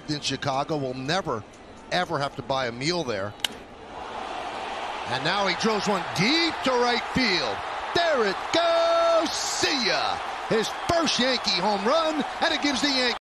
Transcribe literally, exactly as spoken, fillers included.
lived in Chicago will never, ever have to buy a meal there. And now he drills one deep to right field. There it goes. See ya. His first Yankee home run, and it gives the Yankees